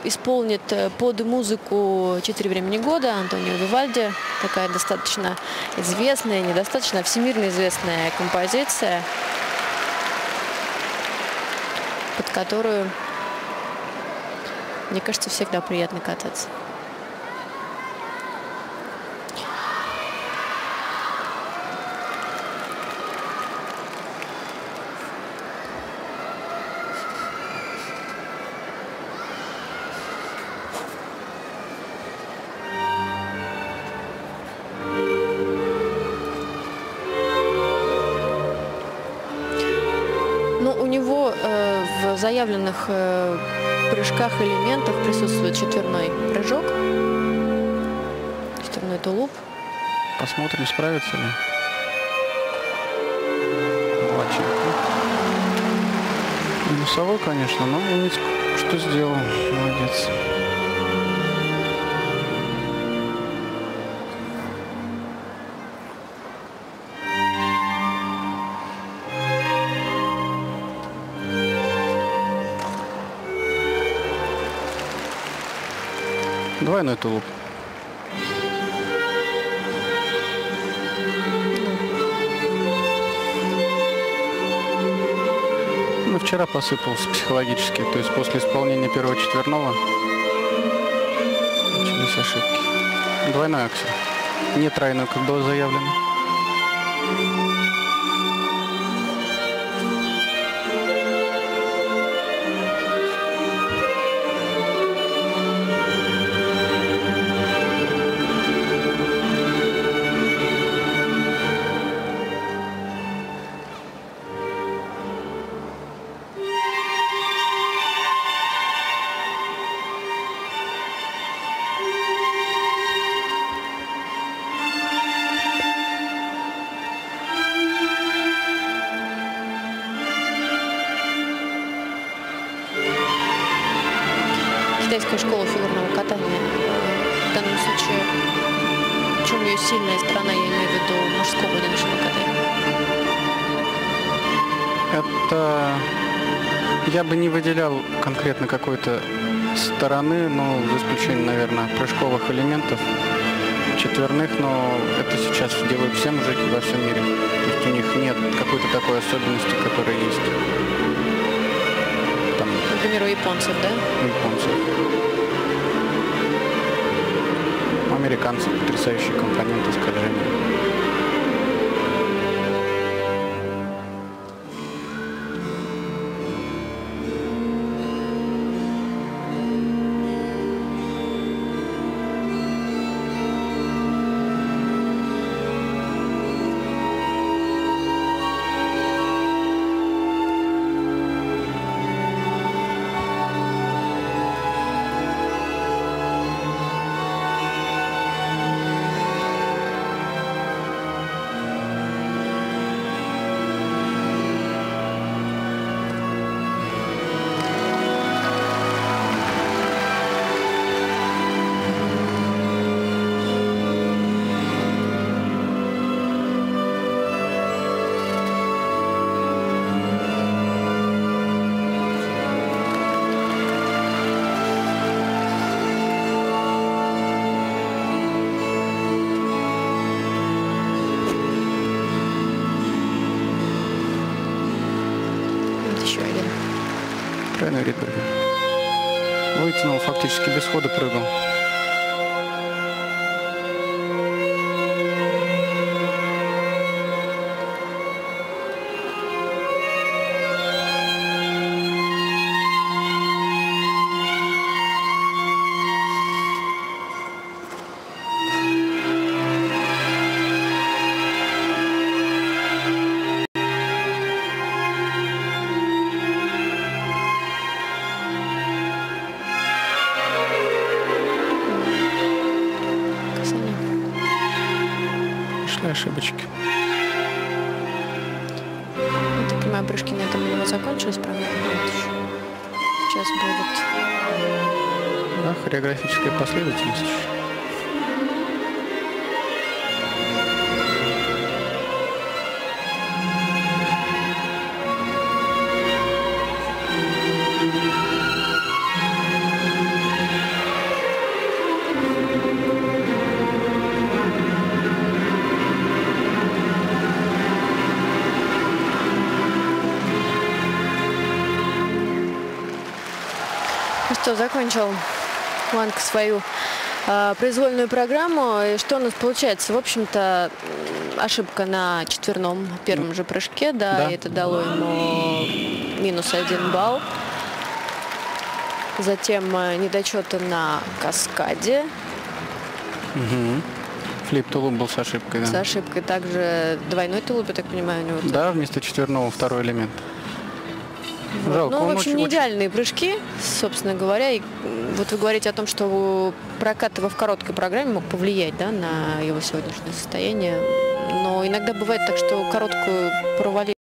исполнит под музыку «Четыре времени года» Антонио Вивальди. Такая достаточно известная, недостаточно всемирно известная композиция, под которую, мне кажется, всегда приятно кататься. В заявленных прыжках элементов присутствует четверной прыжок, четверной тулуп. Посмотрим, справится ли. Лаченко. Минусовой, конечно, но что сделал. Молодец. Двойной тулуп. Ну, вчера посыпался психологически, то есть после исполнения первого четверного начались ошибки. Двойной аксель. Не тройной, как было заявлено. Китайская школа фигурного катания. В данном случае, в чем ее сильная сторона, я имею в виду мужского одиночного катания? Это я бы не выделял конкретно какой-то стороны, но за исключением, наверное, прыжковых элементов, четверных, но это сейчас делают все мужики во всем мире. То есть у них нет какой-то такой особенности, которая есть. Например, у японцев, да? У японцев. У американцев потрясающие компоненты скольжения. Тройной Ридберг. Вытянул, фактически без хода прыгал. Ошибочки. Я так понимаю, прыжки на этом у него закончились, правда? Сейчас будет... Да, хореографическая последовательность. Что, закончил Ванька свою произвольную программу. И что у нас получается? В общем-то, ошибка на четверном первом же прыжке, да, и это дало ему -1 балл. Затем недочеты на каскаде. Угу. Флип тулуп был с ошибкой, да. С ошибкой. Также двойной тулуп, я так понимаю, у него. Да, вместо четверного второй элемент. Вот. Жалко, ну, в общем, не идеальные прыжки, собственно говоря. И вот вы говорите о том, что прокат его в короткой программе мог повлиять, да, на его сегодняшнее состояние. Но иногда бывает так, что короткую провалили.